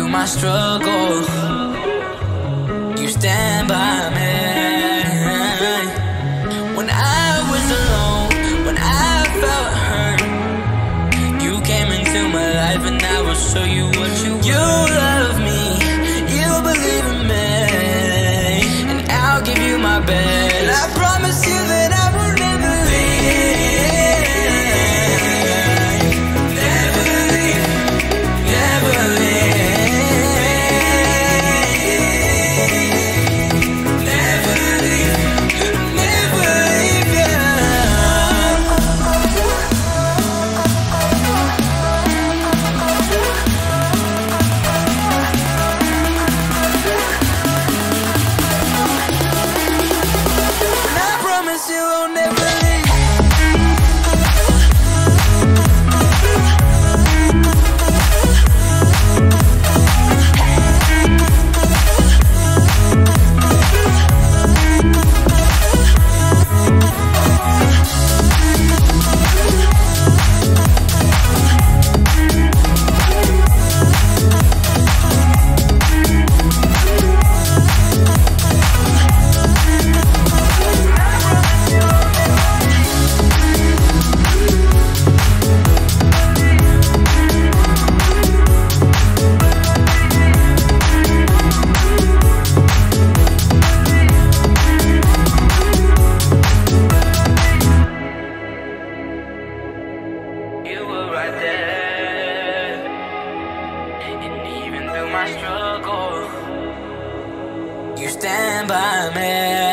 my struggle, you stand by me. When I was alone, when I felt hurt, you came into my life and I will show you what you were. You love me, you believe in me, and I'll give you my best. I promise you that I will never leave. Never leave, never leave. Never leave, never leave you. I promise you I'll never leave. You were right there, and even through my struggle, you stand by me.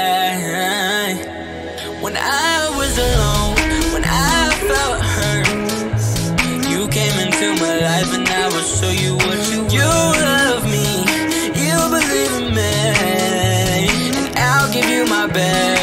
When I was alone, when I felt hurt, you came into my life and I will show you what you were. You love me, you believe in me, and I'll give you my best.